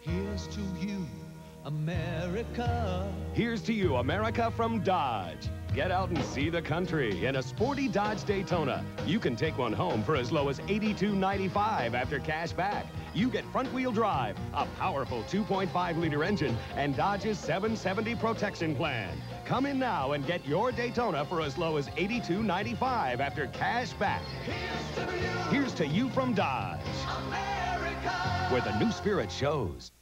Here's to you, America. Here's to you, America, from Dodge. Get out and see the country in a sporty Dodge Daytona. You can take one home for as low as $82.95 after cash back. You get front-wheel drive, a powerful 2.5-liter engine, and Dodge's 770 protection plan. Come in now and get your Daytona for as low as $82.95 after cash back. Here's to you, Here's to you from Dodge, America. where the new spirit shows.